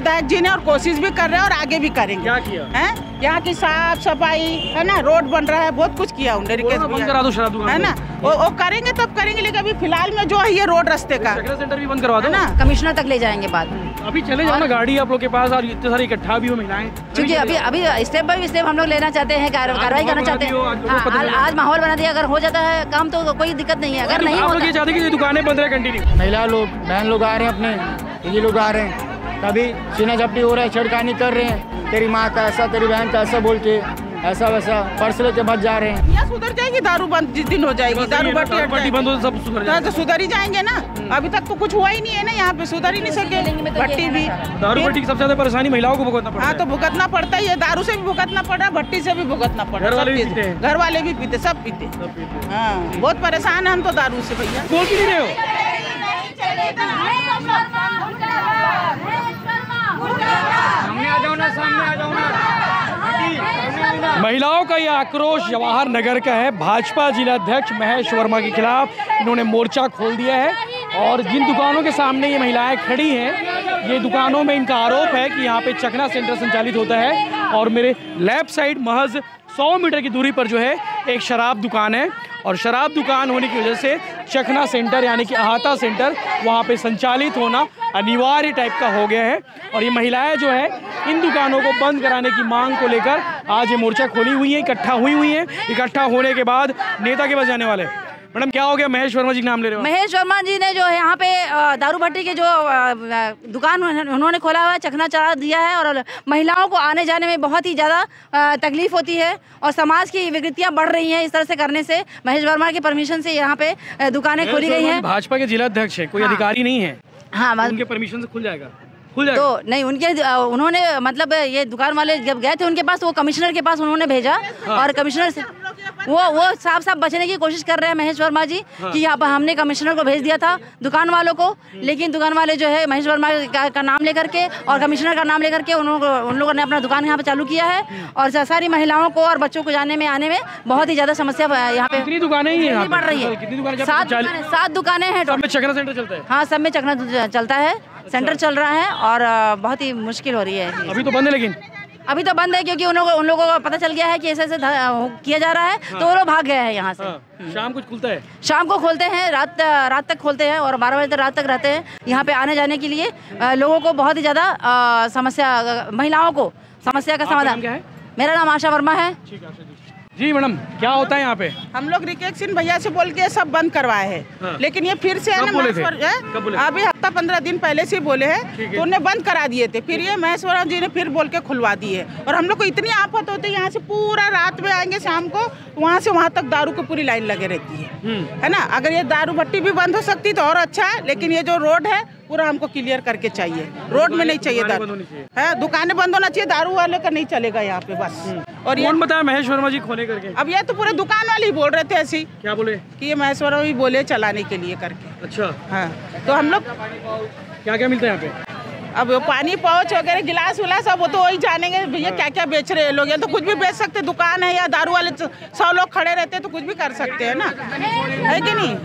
विधायक जी ने और कोशिश भी कर रहे हैं और आगे भी करेंगे। क्या किया है? यहाँ की साफ सफाई है ना, रोड बन रहा है, बहुत कुछ किया उन्होंने, बंद करा दो शराब दुकान है ना, वो करेंगे तब करेंगे, लेकिन अभी फिलहाल में जो है ये रोड रास्ते का सेंटर भी बंद करवा दो ना, कमिश्नर तक ले जाएंगे बात। अभी चले जाओ ना गाड़ी आप लोग के पास, और इतने सारे इकट्ठा भी हो महिलाएं, क्योंकि अभी स्टेप बाय स्टेप हम लोग लेना चाहते हैं, कार्रवाई करना चाहते हैं। आज माहौल बना दिया, अगर हो जाता है काम तो कोई दिक्कत नहीं है, अगर नहीं होता ये चाहते कि दुकानें बंद रहे कंटिन्यू। महिला लोग बहन लोग आ रहे हैं, अपने ये लोग आ रहे हैं, कभी सीना झपटी हो रहा है, छेड़खानी कर रहे हैं, तेरी माँ का ऐसा, तेरी बहन का ऐसा बोल के ऐसा वैसा पर्स लेके बच जा रहे हैं। यहाँ सुधर जाएगी, दारू बंद जिस दिन हो जाएगी, दारू भट्टी बंद हो तो सब सुधर जाएगा, तो सुधर ही जाएंगे ना। अभी तक तो कुछ हुआ ही नहीं है ना, यहाँ पे सुधर ही नहीं सके भट्टी भी। दारू भट्टी की सबसे ज्यादा परेशानी महिलाओं को भुगतना पड़ता है। हाँ तो भुगतना पड़ता ही है, दारू से भी भुगतना पड़ रहा है, भट्टी से भी भुगतना पड़ रहा है, घर वाले भी पीते, सब पीते। हाँ बहुत परेशान है हम तो दारू से भैया। बोल भी नहीं रहे हो। महिलाओं का यह आक्रोश जवाहर नगर का है। भाजपा जिला अध्यक्ष महेश वर्मा के खिलाफ इन्होंने मोर्चा खोल दिया है और जिन दुकानों के सामने ये महिलाएं खड़ी हैं, ये दुकानों में इनका आरोप है कि यहाँ पे चखना सेंटर संचालित होता है और मेरे लेफ्ट साइड महज 100 मीटर की दूरी पर जो है एक शराब दुकान है और शराब दुकान होने की वजह से चखना सेंटर यानी कि अहाता सेंटर वहाँ पे संचालित होना अनिवार्य टाइप का हो गया है। और ये महिलाएं जो है इन दुकानों को बंद कराने की मांग को लेकर आज ये मोर्चा खोली हुई है, इकट्ठा हुई हुई है। इकट्ठा होने के बाद नेता के पास जाने वाले। मैडम क्या हो गया? महेश वर्मा जी नाम ले रहे हो? महेश वर्मा जी ने जो है यहाँ पे दारू भट्टी के जो दुकान उन्होंने खोला हुआ है, चखना चढ़ा दिया है और महिलाओं को आने जाने में बहुत ही ज़्यादा तकलीफ होती है और समाज की विकृतियाँ बढ़ रही हैं इस तरह से करने से। महेश वर्मा की परमिशन से यहाँ पे दुकानें खोली गई हैं। भाजपा के जिला अध्यक्ष है, कोई अधिकारी नहीं है। हाँ, उनके परमिशन से खुल जाएगा। तो नहीं, उन्होंने मतलब ये दुकान वाले जब गए थे उनके पास, वो कमिश्नर के पास उन्होंने भेजा। हाँ। और कमिश्नर से वो साफ बचने की कोशिश कर रहे हैं महेश वर्मा जी। हाँ। कि यहाँ पर हमने कमिश्नर को भेज दिया था दुकान वालों को, लेकिन दुकान वाले जो है महेश वर्मा का नाम लेकर के और कमिश्नर का नाम लेकर के उन लोगों ने अपना दुकान यहाँ पे चालू किया है और सारी महिलाओं को और बच्चों को जाने में आने में बहुत ही ज्यादा समस्या यहाँ पे कितनी दुकानें बढ़ रही है। 7 दुकानें हैं। चखना सेंटर चलता है? हाँ, सब में चखना चलता है, सेंटर चल रहा है और बहुत ही मुश्किल हो रही है। अभी तो बंद है, लेकिन अभी तो बंद है क्योंकि उन लोगों को पता चल गया है कि ऐसे किया जा रहा है। हाँ। तो वो लोग भाग गए हैं यहाँ से। हाँ। शाम को खुलता है? शाम को खोलते हैं, रात तक खोलते हैं और 12 बजे तक रात तक रहते हैं। यहाँ पे आने जाने के लिए लोगों को बहुत ही ज़्यादा समस्या, महिलाओं को समस्या का समाधान। क्या है? मेरा नाम आशा वर्मा है। जी मैडम, क्या होता है यहाँ पे? हम लोग रिकेक्शन भैया से बोल के सब बंद करवाए हैं। हाँ। लेकिन ये फिर से है ना, अभी हफ्ता 15 दिन पहले से बोले हैं तो उन्हें बंद करा दिए थे, फिर ये महेश वर्मा जी ने फिर बोल के खुलवा दिए। और हम लोग को इतनी आफत होती है, यहाँ से पूरा रात में आएंगे, शाम को वहाँ से वहाँ तक दारू की पूरी लाइन लगे रहती है ना। अगर ये दारू भट्टी भी बंद हो सकती तो और अच्छा है, लेकिन ये जो रोड है पूरा हमको क्लियर करके चाहिए। रोड में नहीं चाहिए दारू है, दुकानें बंद होना चाहिए, दारू वाले का नहीं चलेगा यहाँ पे बस। और कौन बताया महेश वर्मा जी खोने करके? अब ये तो पूरे दुकान वाले ही बोल रहे थे ऐसी। क्या बोले? कि ये महेश वर्मा भी बोले चलाने के लिए करके। अच्छा। हाँ, तो हम लोग क्या क्या मिलता है यहाँ पे? अब पानी पाउच वगैरह गिलास विलास अब वो तो वही जानेंगे भैया क्या क्या बेच रहे हैं लोग। या तो कुछ भी बेच सकते, दुकान है या दारू वाले 100 लोग खड़े रहते हैं तो कुछ भी कर सकते हैं ना, है कि नहीं?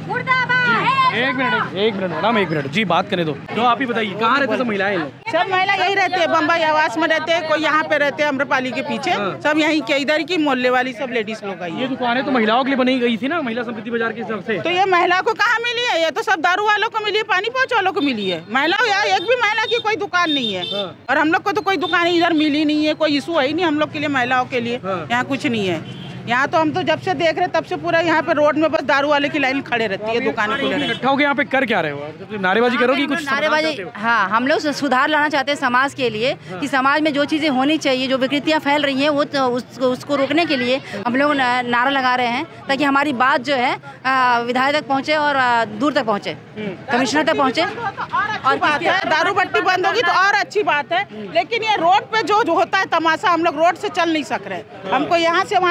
एक मिनट मैडम, एक मिनट जी, बात करें तो आप ही बताइए, कहाँ रहते सब महिलाएं? सब महिला यही रहते हैं, बम्बई आवास में रहते हैं, कोई यहाँ पे रहते हैं अम्रपाली के पीछे। हाँ। सब यहीं के इधर की मोहल्ले वाली सब लेडीज लोग आई। ये दुकानें तो महिलाओं के लिए बनी गई थी ना, महिला समृद्धि बाजार की तरफ से। तो ये महिला को कहाँ मिली है? ये तो सब दारू वालों को मिली है, पानी पाउच वालों को मिली है। महिला यार एक भी महिला की कोई दुकान नहीं है। हाँ। और हम लोग को तो कोई दुकान इधर मिली नहीं है, कोई इशू है ही नहीं हम लोग के लिए, महिलाओं के लिए। हाँ। यहाँ कुछ नहीं है। यहाँ तो हम तो जब से देख रहे तब से पूरा यहाँ पे रोड में बस दारू वाले की लाइन खड़े रहती है, दुकानें खुले रहती है। इकट्ठा होकर यहाँ पे कर क्या रहे हो? नारेबाजी करोगी? कुछ नारेबाजी? हाँ, हम लोग सुधार लाना चाहते हैं समाज के लिए। हाँ। कि समाज में जो चीज़ें होनी चाहिए, जो विकृतियाँ फैल रही हैं, वो तो उसको रोकने के लिए हम लोग नारा लगा रहे हैं, ताकि हमारी बात जो है विधायक तक पहुँचे और दूर तक पहुँचे, कमिश्नर तक पहुँचे। और बात है, दारू भट्टी बंद होगी तो और अच्छी बात है, लेकिन ये रोड पे जो होता है तमाशा, हम लोग रोड से चल नहीं सक रहे। हमको यहाँ से वहाँ तक बाजार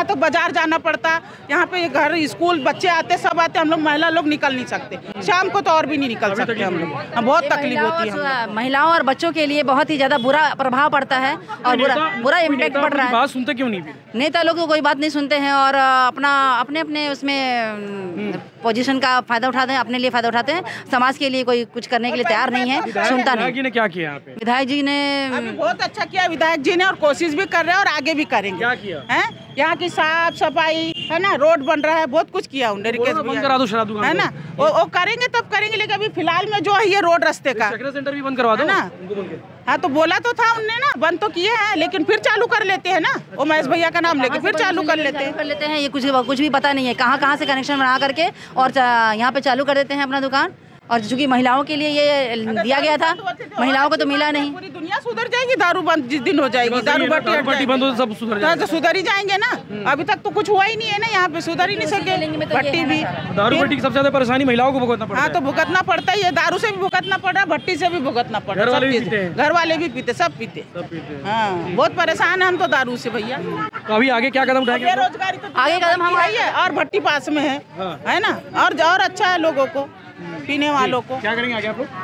बाजार जाना पड़ता, यहाँ पे घर स्कूल बच्चे आते, सब आते, हम लोग महिला लोग निकल नहीं सकते, शाम को तो और भी नहीं निकल सकते हम लोग, बहुत तकलीफ होती है। महिलाओं और बच्चों के लिए बहुत ही ज्यादा बुरा प्रभाव पड़ता है और बुरा इम्पैक्ट पड़ रहा है। बात सुनते क्यों नहीं? नेता लोग तो कोई बात नहीं सुनते हैं और अपने उसमें पोजीशन का फायदा उठाते हैं, अपने लिए फायदा उठाते हैं, समाज के लिए कोई कुछ करने के लिए तैयार नहीं है, सुनता नहीं। विधायक जी ने क्या किया यहाँ पे? विधायक जी ने अभी बहुत अच्छा किया विधायक जी ने, और कोशिश भी कर रहे हैं और आगे भी करेंगे। क्या किया है? यहाँ की साफ सफाई है ना, रोड बन रहा है, बहुत कुछ किया उन्होंने, बंद करा दो शराब दुकान है ना, वो करेंगे तब करेंगे, लेकिन अभी फिलहाल में जो है ये रोड रास्ते का चखना सेंटर भी बंद करवा दो ना। उनको बोल के। हाँ तो बोला तो था उनने ना, बंद तो किए हैं, लेकिन फिर चालू कर लेते हैं ना, वो महेश भैया का नाम लेके फिर चालू कर लेते हैं। ये कुछ भी पता नहीं है कहाँ से कनेक्शन बना करके और यहाँ पे चालू कर देते हैं अपना दुकान। और चूंकि महिलाओं के लिए ये दिया गया था, महिलाओं को तो मिला नहीं। पूरी दुनिया सुधर जाएगी, दारू बंद जिस दिन हो जाएगी, दारू भट्टी बंद हो सब सुधर जाएगा, तो सुधर ही जाएंगे ना। अभी तक तो कुछ हुआ ही नहीं है ना, यहाँ पे सुधर ही नहीं सके भट्टी भी। दारू भट्टी की सबसे ज्यादा परेशानी महिलाओं को भुगतना पड़ता है। हाँ तो भुगतना पड़ता ही है, दारू से भी भुगतना पड़ रहा है, भट्टी से भी भुगतना पड़ रहा है, घर वाले भी पीते, सब पीते। हाँ बहुत परेशान है हम तो दारू से भैया। तो अभी आगे क्या कदम उठाएंगे? बेरोजगारी तो आगे कदम हम है और भट्टी पास में है ना, और अच्छा है लोगों को, पीने वालों को। क्या करेंगे आगे आप लोग?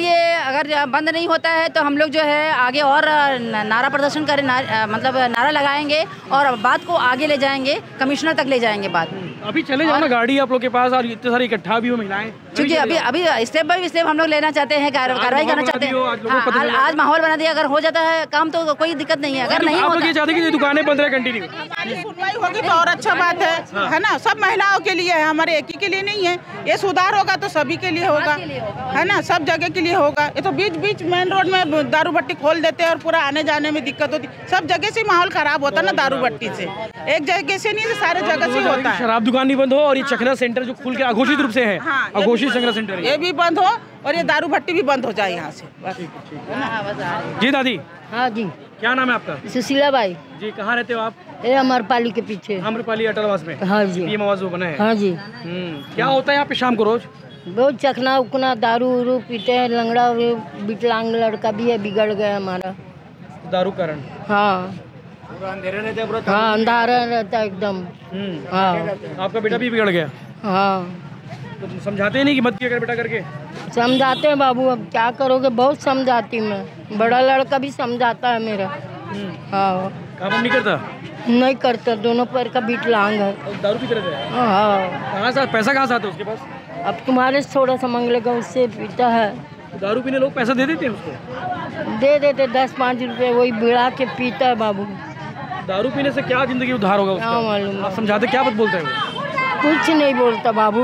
अगर बंद नहीं होता है तो हम लोग जो है आगे और नारा प्रदर्शन करें, मतलब नारा लगाएंगे और बात को आगे ले जाएंगे, कमिश्नर तक ले जाएंगे बात। अभी चले जाओ ना गाड़ी आप लोग के पास, और इतने सारे इकट्ठा भी हो महिलाएं, क्योंकि अभी स्टेप बाय स्टेप हम लोग लेना चाहते हैं, कार्रवाई करना चाहते हैं। आज माहौल बना दिया, अगर हो जाता है काम तो कोई दिक्कत नहीं है, अगर नहीं होता, ये चाहते हैं कि दुकानें बंद रहे कंटिन्यू, सुनवाई होगी तो और अच्छा बात है ना। सब महिलाओं के लिए है, हमारे एक ही के लिए नहीं है। ये सुधार होगा तो सभी के लिए होगा, है ना, सब जगह के लिए होगा। ये तो बीच मेन रोड में दारू भट्टी खोल देते हैं और पूरा आने जाने में दिक्कत होती, सब जगह से माहौल खराब होता है ना दारू भट्टी से, एक जगह से नहीं, सारे जगह से होता है। शराब दुकान नहीं बंद हो और ये चखना सेंटर जो खुल के अघोषित रूप से है, अघोषित चखना सेंटर, ये भी बंद हो और ये दारू भट्टी भी बंद हो जाए यहाँ से। जी दादी। हाँ जी, क्या नाम है आपका? सुशीला बाई जी। कहाँ रहते हो आप? ये अमरपाली के पीछे। अमरपाली अटलवास में? हाँ जी। ये मवाज वो बना है? हाँ जी। क्या होता है यहाँ पे शाम को रोज? बहुत चखना उकना दारू उरू पीते हैं, लंगड़ा विकलांग लड़का भी है, बिगड़ गया हमारा दारू कारण। हाँ अंधेरा रहता है एकदम। हाँ आपका बेटा भी बिगड़ गया? हाँ। तो तुम समझाते नहीं कि मत किया कर बेटा करके? समझाते हैं बाबू, अब क्या करोगे, बहुत समझाती मैं, बड़ा लड़का भी समझाता है मेरा। हाँ काम नहीं करता? नहीं करता, दोनों पैर का विकलांग है। दारू पीते रहते हैं? हाँ। कहाँ से पैसा कहाँ से आता है उसके पास? अब तुम्हारे से थोड़ा सा मांगेगा, उससे पीता है। दारू पीने लोग पैसा दे देते हैं उसको? दे देते 10-5 रुपए, वही भिड़ा के पीता है बाबू। दारू पीने से क्या जिंदगी उद्धार होगा उसका? मालूम। आप समझाते क्या बात बोलते हैं? कुछ नहीं बोलता बाबू।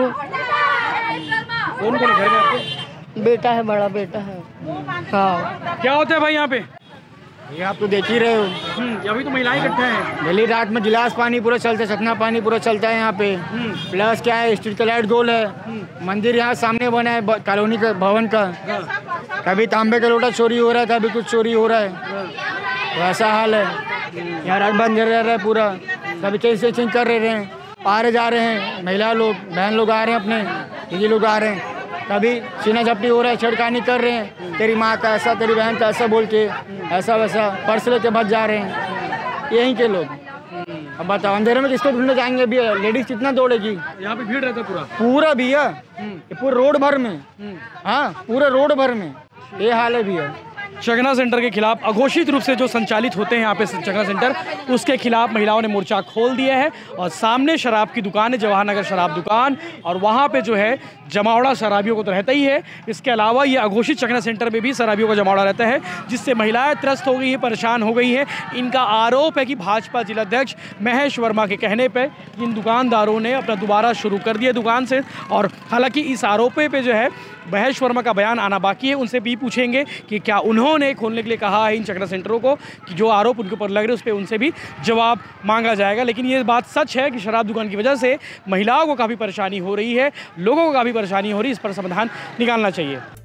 कौन कौन घर में आपके? बेटा है, बड़ा बेटा है। हाँ। क्या होता है भाई यहाँ पे? ये आप तो देख ही रहे हो, अभी तो महिलाएं इकट्ठे हैं। डेली रात में गिलास पानी पूरा चलता है, चखना पानी पूरा चलता है यहाँ पे। प्लस क्या है, स्ट्रीट का लाइट गोल है, मंदिर यहाँ सामने बना है कॉलोनी का भवन का। कभी तांबे का लोटा चोरी हो रहा है, कभी कुछ चोरी हो रहा है, तो ऐसा हाल है। यहाँ रात बंद रह रहा है पूरा, कभी चेंज कर रहे हैं, आ रहे जा रहे हैं, महिला लोग बहन लोग आ रहे हैं, अपने ये लोग आ रहे हैं, कभी सीना झपटी हो रहा है, छेड़खानी कर रहे हैं, तेरी माँ का ऐसा, तेरी बहन का ऐसा बोल के, ऐसा वैसा पर्स लेके बच जा रहे हैं यहीं के लोग। अब बताओ अंधेरे में किसको ढूंढने जाएंगे? भी लेडीज कितना दौड़ेगी? यहाँ पे भीड़ रहता है पूरा भैया, पूरे रोड भर में। हाँ पूरे रोड भर में ये हाल है भैया। चखना सेंटर के खिलाफ अघोषित रूप से जो संचालित होते हैं यहाँ पे चखना सेंटर, उसके खिलाफ महिलाओं ने मोर्चा खोल दिया है। और सामने शराब की दुकान है, जवाहर नगर शराब दुकान, और वहाँ पे जो है जमावड़ा शराबियों को तो रहता ही है, इसके अलावा ये अघोषित चखना सेंटर में भी शराबियों का जमावड़ा रहता है, जिससे महिलाएं त्रस्त हो गई है, परेशान हो गई है। इनका आरोप है कि भाजपा जिलाध्यक्ष महेश वर्मा के कहने पर इन दुकानदारों ने अपना दोबारा शुरू कर दिया दुकान से। और हालांकि इस आरोप पे जो है महेश वर्मा का बयान आना बाकी है, उनसे भी पूछेंगे कि क्या उन्होंने खोलने के लिए कहा है इन चखना सेंटरों को, कि जो आरोप उनके ऊपर लग रहे हैं उस पर उनसे भी जवाब मांगा जाएगा। लेकिन ये बात सच है कि शराब दुकान की वजह से महिलाओं को काफ़ी परेशानी हो रही है, लोगों को काफ़ी परेशानी हो रही है, इस पर समाधान निकालना चाहिए।